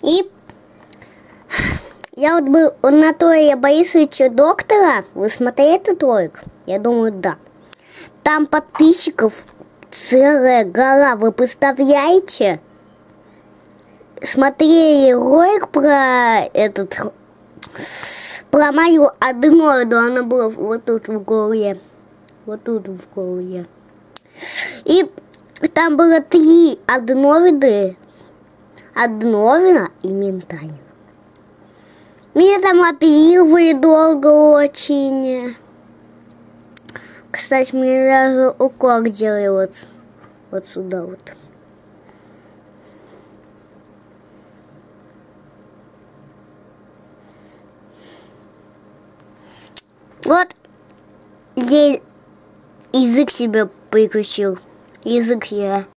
И я вот был Анатолия Борисовича доктора. Вы смотрели этот ролик? Я думаю, да. Там подписчиков целая гора. Вы представляете? Смотрели ролик про мою аденоиду. Она была вот тут в горле. Вот тут в горле. И там было 3 аденоида. Аденовина и ментанина. Меня там оперировали долго очень. Кстати, мне даже укол делали вот сюда вот. Вот я язык себе прикусил. Язык я.